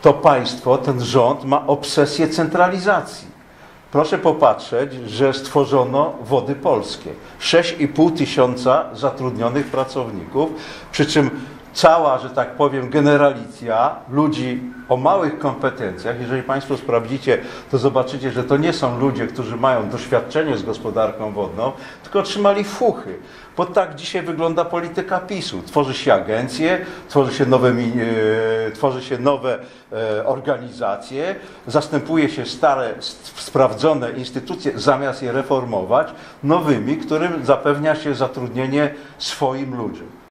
to państwo, ten rząd ma obsesję centralizacji. Proszę popatrzeć, że stworzono Wody Polskie. 6,5 tysiąca zatrudnionych pracowników, przy czym cała, że tak powiem, generalicja ludzi o małych kompetencjach. Jeżeli Państwo sprawdzicie, to zobaczycie, że to nie są ludzie, którzy mają doświadczenie z gospodarką wodną, tylko otrzymali fuchy. Bo tak dzisiaj wygląda polityka PiS-u. Tworzy się agencje, tworzy się nowe organizacje, zastępuje się stare, sprawdzone instytucje, zamiast je reformować nowymi, którym zapewnia się zatrudnienie swoim ludziom.